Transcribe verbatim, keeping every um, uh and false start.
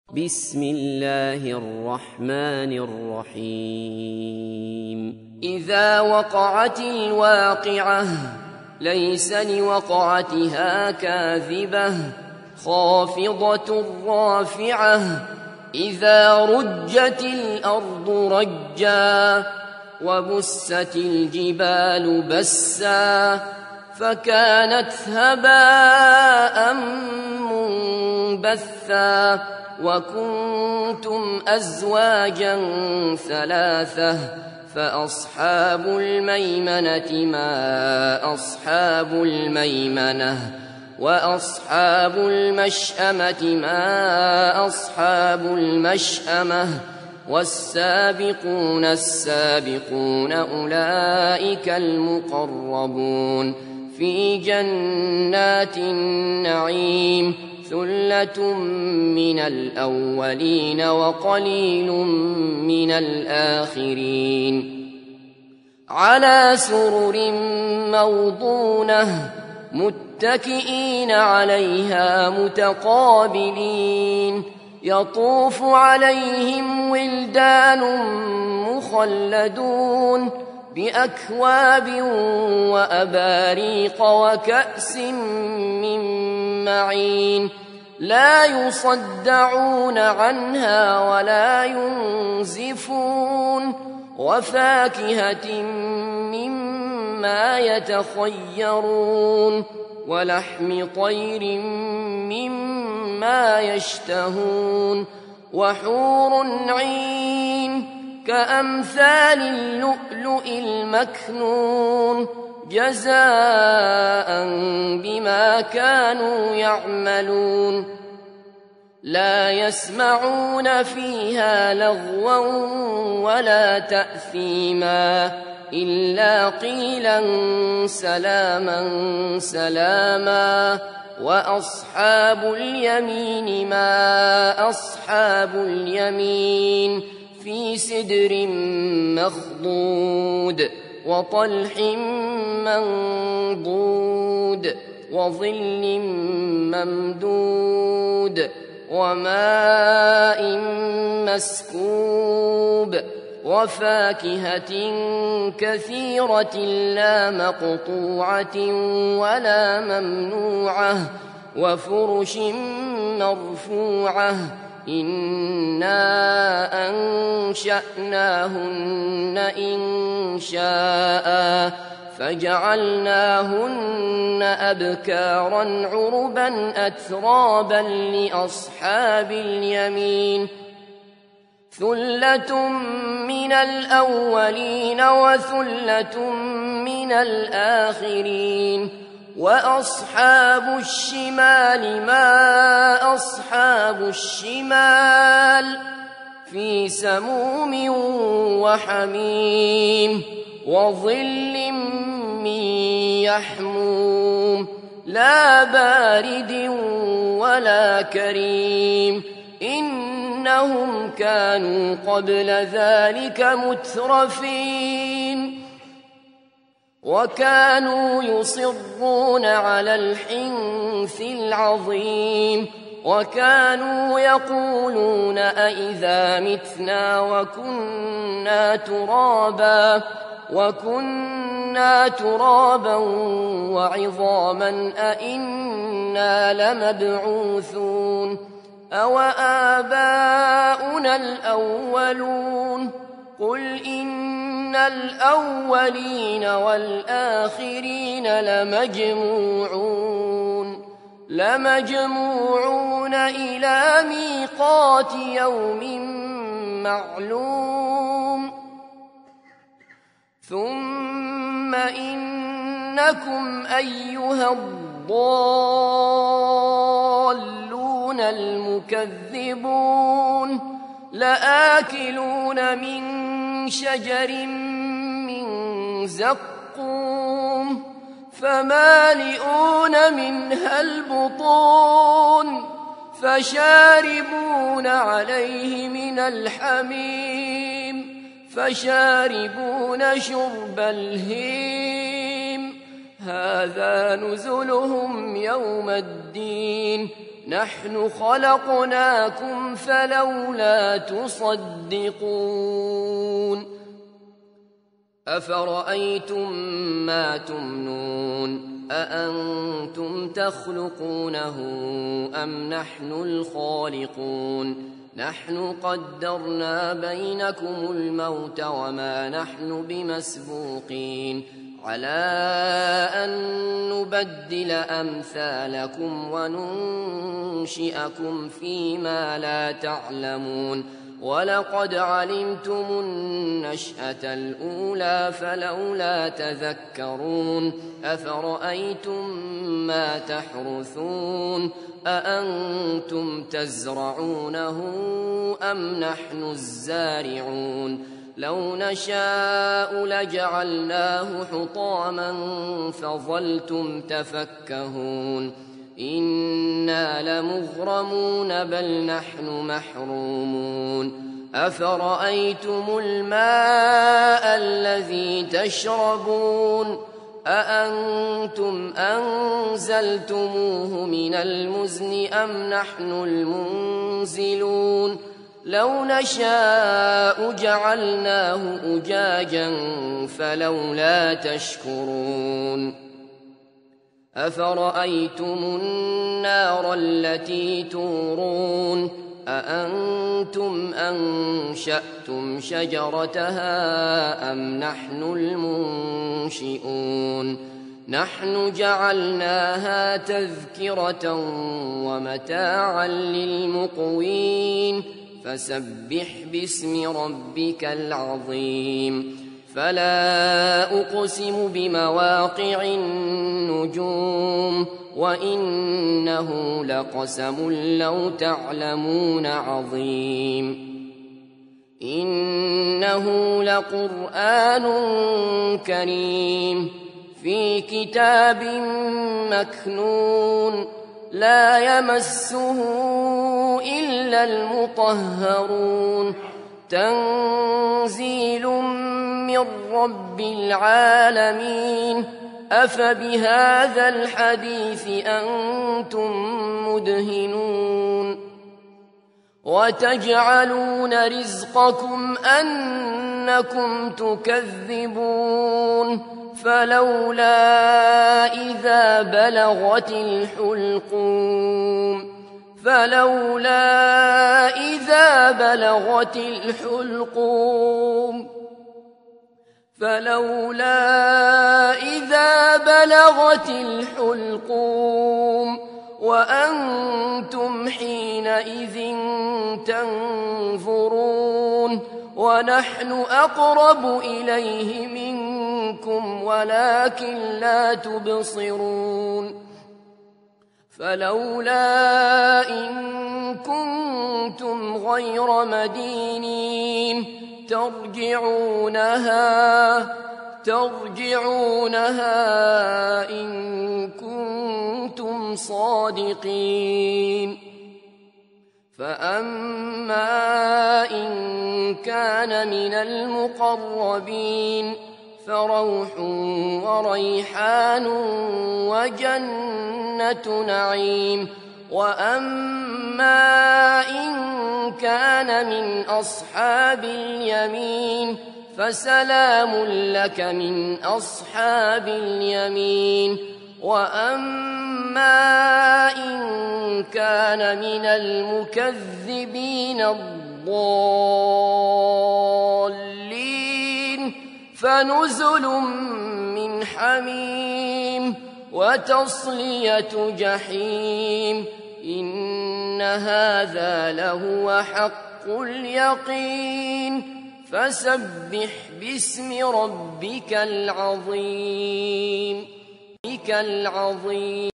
بسم الله الرحمن الرحيم إذا وقعت الواقعة ليس لوقعتها كاذبة خافضة رافعة إذا رجت الأرض رجا وبست الجبال بسا فكانت هباء منبثا وكنتم أزواجا ثلاثة فأصحاب الميمنة ما أصحاب الميمنة وأصحاب المشأمة ما أصحاب المشأمة والسابقون السابقون أولئك المقربون في جنات النعيم ثلة من الأولين وقليل من الآخرين على سرر موضونة متكئين عليها متقابلين يطوف عليهم ولدان مخلدون بأكواب وأباريق وكأس من معين لا يصدعون عنها ولا ينزفون وفاكهة مما يتخيرون ولحم طير مما يشتهون وحور عين كأمثال اللؤلؤ المكنون جزاء بما كانوا يعملون لا يسمعون فيها لغوا ولا تأثيما إلا قيلا سلاما سلاما وأصحاب اليمين ما أصحاب اليمين في سدر مخضود وطلح منضود وظل ممدود وماء مسكوب وفاكهة كثيرة لا مقطوعة ولا ممنوعة وفرش مرفوعة إنا أنشأناهن إنشاء فجعلناهن أبكارا عربا أترابا لأصحاب اليمين ثلة من الأولين وثلة من الآخرين وأصحاب الشمال ما أصحاب الشمال في سموم وحميم وظل من يحموم لا بارد ولا كريم إنهم كانوا قبل ذلك مترفين وكانوا يصرون على الحنث العظيم وكانوا يقولون أئذا متنا وكنا ترابا وكنا ترابا وعظاما أئنا لمبعوثون أو آباؤنا الأولون قل إن الأولين والآخرين لمجموعون لمجموعون إلى ميقات يوم معلوم ثم إنكم أيها الضالون المكذبون لآكلون من شجر من زقوم فمالئون منها البطون فشاربون عليه من الحميم فشاربون شرب الهيم هذا نزلهم يوم الدين نحن خلقناكم فلولا تصدقون أفرأيتم ما تمنون أأنتم تخلقونه أم نحن الخالقون نحن قدرنا بينكم الموت وما نحن بمسبوقين على أن نبدل أمثالكم وننشئكم فيما لا تعلمون ولقد علمتم النشأة الأولى فلولا تذكرون أفرأيتم ما تحرثون أأنتم تزرعونه أم نحن الزارعون لو نشاء لجعلناه حطاما فظلتم تفكهون إنا لمغرمون بل نحن محرومون أفرأيتم الماء الذي تشربون أأنتم أنزلتموه من المزن أم نحن المنزلون لو نشاء جعلناه أجاجا فلولا تشكرون أفرأيتم النار التي تورون أأنتم أنشأتم شجرتها أم نحن المنشئون نحن جعلناها تذكرة ومتاعا للمقوين فسبح باسم ربك العظيم فلا أقسم بمواقع النجوم وإنه لقسم لو تعلمون عظيم إنه لقرآن كريم في كتاب مكنون لا يمسه إلا المطهرون تنزيل من رب العالمين أفبهذا الحديث أنتم مدهنون وتجعلون رزقكم أنكم تكذبون فلولا إذا بلغت الحلقوم فلولا إذا بلغت الحلقوم فلولا إذا بلغت الحلقوم وأنتم حينئذ تنظرون ونحن أقرب إليه منكم ولكن لا تبصرون فلولا إن كنتم غير مدينين ترجعونها ترجعونها إن كنتم صادقين فأما إن كان من المقربين فروح وريحان وجنة نعيم وأما إن كان من أصحاب اليمين فسلام لك من أصحاب اليمين وأما إن كان من المكذبين الضالين فنزل من حميم وتصلية جحيم إن هذا لهو حق اليقين فسبح باسم ربك العظيم العظيم